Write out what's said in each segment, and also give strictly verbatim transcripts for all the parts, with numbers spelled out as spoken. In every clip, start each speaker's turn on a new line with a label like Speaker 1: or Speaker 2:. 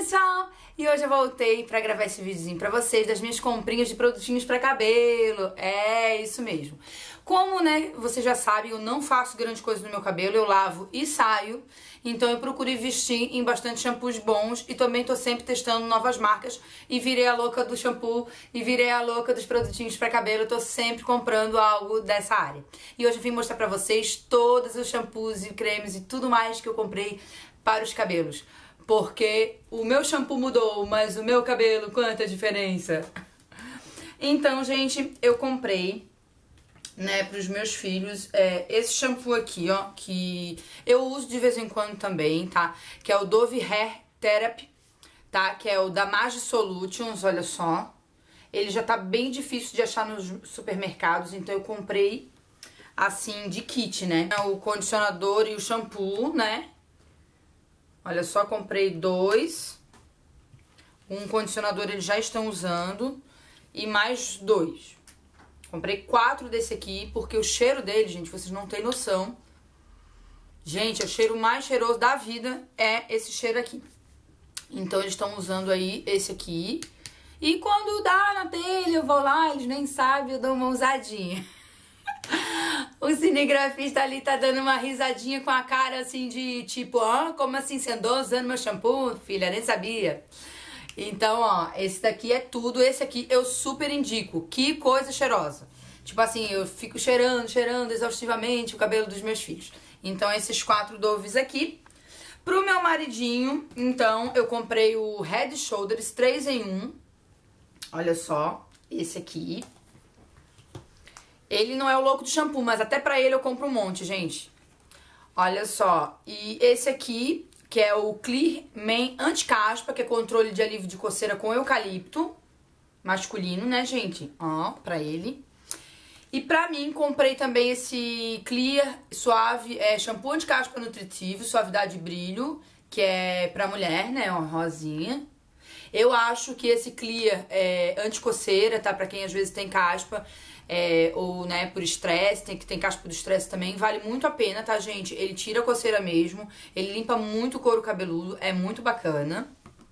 Speaker 1: pessoal! E hoje eu voltei pra gravar esse videozinho pra vocês das minhas comprinhas de produtinhos pra cabelo. É, isso mesmo. Como, né, vocês já sabem, eu não faço grande coisa no meu cabelo, eu lavo e saio. Então eu procuro investir em bastante shampoos bons e também tô sempre testando novas marcas. E virei a louca do shampoo e virei a louca dos produtinhos pra cabelo. Eu tô sempre comprando algo dessa área. E hoje eu vim mostrar pra vocês todos os shampoos e cremes e tudo mais que eu comprei para os cabelos. Porque o meu shampoo mudou, mas o meu cabelo, quanta diferença! Então, gente, eu comprei, né, pros meus filhos, é, esse shampoo aqui, ó, que eu uso de vez em quando também, tá? Que é o Dove Hair Therapy, tá? Que é o da Magi Solutions, olha só. Ele já tá bem difícil de achar nos supermercados, então eu comprei, assim, de kit, né? O condicionador e o shampoo, né? Olha só, comprei dois. Um condicionador eles já estão usando. E mais dois. Comprei quatro desse aqui, porque o cheiro dele, gente, vocês não têm noção. Gente, o cheiro mais cheiroso da vida é esse cheiro aqui. Então eles estão usando aí esse aqui. E quando dá na telha, eu vou lá, eles nem sabem, eu dou uma usadinha. O cinegrafista ali tá dando uma risadinha com a cara assim de tipo, ah, como assim, você andou usando meu shampoo, filha? Nem sabia. Então, ó, esse daqui é tudo. Esse aqui eu super indico. Que coisa cheirosa. Tipo assim, eu fico cheirando, cheirando exaustivamente o cabelo dos meus filhos. Então, esses quatro Doves aqui. Pro meu maridinho, então, eu comprei o Head Shoulders três em um. Olha só, esse aqui. Ele não é o louco do shampoo, mas até pra ele eu compro um monte, gente. Olha só. E esse aqui, que é o Clear Man Anti-Caspa, que é controle de alívio de coceira com eucalipto. Masculino, né, gente? Ó, pra ele. E pra mim, comprei também esse Clear Suave é, Shampoo Anti-Caspa Nutritivo, Suavidade e Brilho, que é pra mulher, né, ó, rosinha. Eu acho que esse Clear é anti-coceira, tá? Pra quem às vezes tem caspa. É, ou, né, por estresse, tem que tem caspa do estresse também, vale muito a pena, tá, gente? Ele tira a coceira mesmo, ele limpa muito o couro cabeludo, é muito bacana.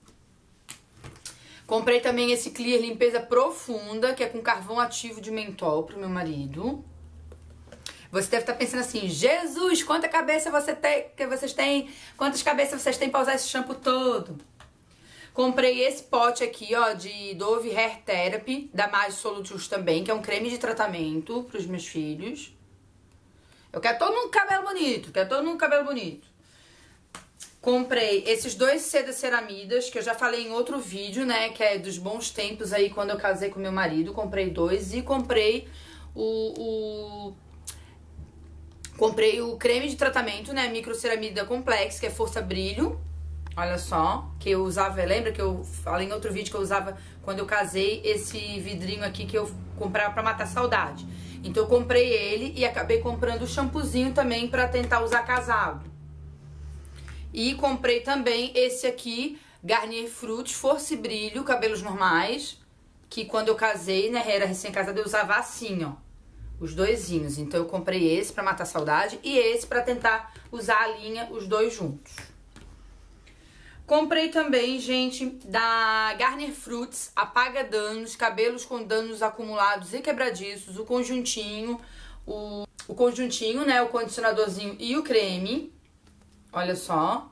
Speaker 1: Comprei também esse Clear Limpeza Profunda, que é com carvão ativo de mentol pro meu marido. Você deve estar pensando assim, Jesus, quanta cabeça você tem, que vocês têm, quantas cabeças vocês têm pra usar esse shampoo todo? Comprei esse pote aqui, ó, de Dove Hair Therapy, da Magi Solutions também, que é um creme de tratamento pros meus filhos. Eu quero todo mundo com cabelo bonito, quero todo mundo com cabelo bonito. Comprei esses dois Seda Ceramidas, que eu já falei em outro vídeo, né, que é dos bons tempos aí, quando eu casei com meu marido. Comprei dois e comprei o... o... Comprei o creme de tratamento, né, Microceramida Complex, que é Força Brilho. Olha só, que eu usava, lembra que eu falei em outro vídeo que eu usava quando eu casei esse vidrinho aqui que eu comprava pra matar saudade. Então eu comprei ele e acabei comprando o shampoozinho também pra tentar usar casado. E comprei também esse aqui, Garnier Fruits Força e Brilho, cabelos normais, que quando eu casei, né, era recém-casada, eu usava assim, ó, os doisinhos. Então eu comprei esse pra matar saudade e esse pra tentar usar a linha, os dois juntos. Comprei também, gente, da Garnier Fruits, apaga danos, cabelos com danos acumulados e quebradiços, o conjuntinho, o, o conjuntinho, né, o condicionadorzinho e o creme, olha só.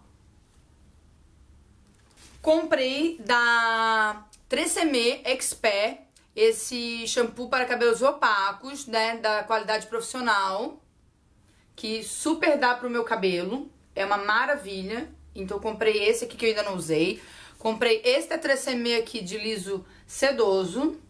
Speaker 1: Comprei da Tresemme Expert, esse shampoo para cabelos opacos, né, da qualidade profissional, que super dá pro meu cabelo, é uma maravilha. Então eu comprei esse aqui que eu ainda não usei. Comprei esse da Tresemme aqui de liso sedoso.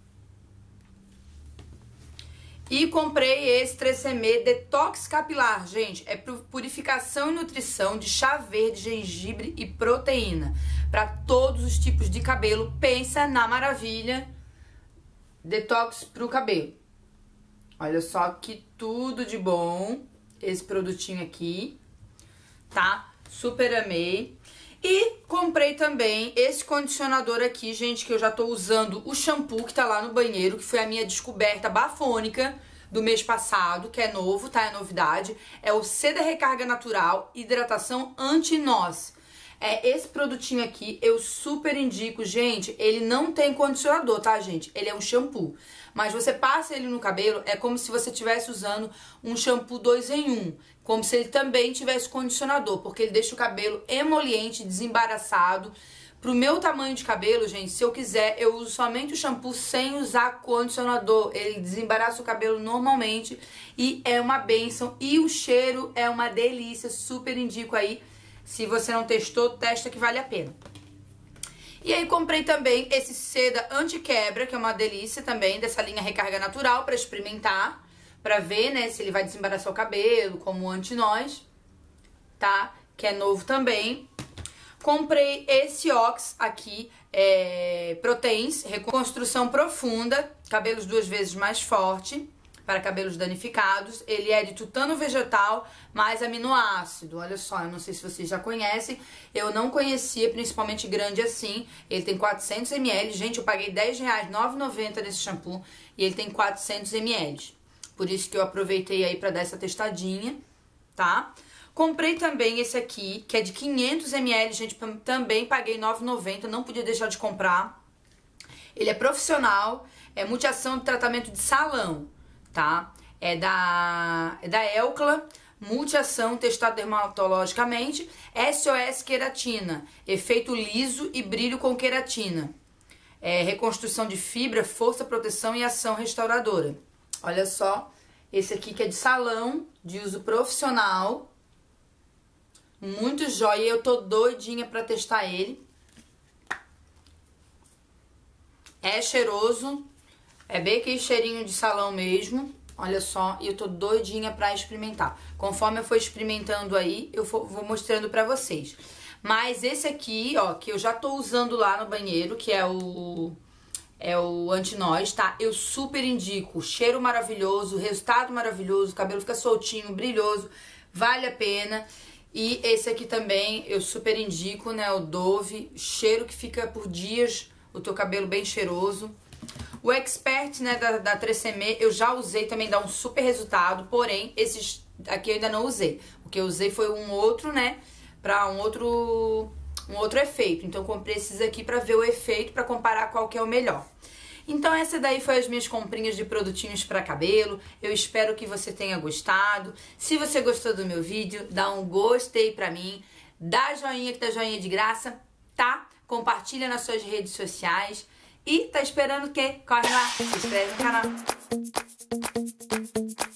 Speaker 1: E comprei esse Tresemme Detox Capilar, gente. É purificação e nutrição de chá verde, gengibre e proteína. Pra todos os tipos de cabelo. Pensa na maravilha. Detox pro cabelo. Olha só que tudo de bom esse produtinho aqui, tá? Super amei. E comprei também esse condicionador aqui, gente, que eu já tô usando o shampoo que tá lá no banheiro, que foi a minha descoberta bafônica do mês passado, que é novo, tá? É novidade. É o Seda Recarga Natural Hidratação Anti-Noz. É, esse produtinho aqui eu super indico, gente. Ele não tem condicionador, tá, gente? Ele é um shampoo. Mas você passa ele no cabelo, é como se você estivesse usando um shampoo dois em um. Como se ele também tivesse condicionador, porque ele deixa o cabelo emoliente, desembaraçado. Pro meu tamanho de cabelo, gente, se eu quiser, eu uso somente o shampoo sem usar condicionador. Ele desembaraça o cabelo normalmente e é uma bênção. E o cheiro é uma delícia, super indico aí. Se você não testou, testa que vale a pena. E aí comprei também esse seda anti-quebra, que é uma delícia também, dessa linha Recarga Natural, pra experimentar. Pra ver, né, se ele vai desembaraçar o cabelo, como o anti-nós, tá? Que é novo também. Comprei esse Ox aqui, é, Proteins, Reconstrução Profunda, cabelos duas vezes mais forte, para cabelos danificados. Ele é de tutano vegetal mais aminoácido. Olha só, eu não sei se vocês já conhecem, eu não conhecia, principalmente grande assim. Ele tem quatrocentos mililitros, gente, eu paguei dez reais, nove reais e noventa centavos nesse shampoo e ele tem quatrocentos mililitros. Por isso que eu aproveitei aí para dar essa testadinha, tá? Comprei também esse aqui, que é de quinhentos mililitros, gente, também paguei nove reais e noventa centavos, não podia deixar de comprar. Ele é profissional, é multiação de tratamento de salão, tá? É da, é da Elcla, multiação, testado dermatologicamente, S O S queratina, efeito liso e brilho com queratina. É, reconstrução de fibra, força, proteção e ação restauradora. Olha só, esse aqui que é de salão, de uso profissional, muito jóia, eu tô doidinha pra testar ele. É cheiroso, é bem aquele cheirinho de salão mesmo, olha só, e eu tô doidinha pra experimentar. Conforme eu for experimentando aí, eu vou mostrando pra vocês. Mas esse aqui, ó, que eu já tô usando lá no banheiro, que é o... É o anti-nós, tá? Eu super indico. Cheiro maravilhoso, resultado maravilhoso, o cabelo fica soltinho, brilhoso, vale a pena. E esse aqui também eu super indico, né? O Dove, cheiro que fica por dias, o teu cabelo bem cheiroso. O Expert, né, da, da três M, eu já usei, também dá um super resultado, porém, esses aqui eu ainda não usei. O que eu usei foi um outro, né, pra um outro... um outro efeito, então eu comprei esses aqui pra ver o efeito, pra comparar qual que é o melhor. Então essa daí foi as minhas comprinhas de produtinhos pra cabelo, eu espero que você tenha gostado. Se você gostou do meu vídeo, dá um gostei pra mim, dá joinha que dá joinha de graça, tá? Compartilha nas suas redes sociais e tá esperando o quê? Corre lá, se inscreve no canal.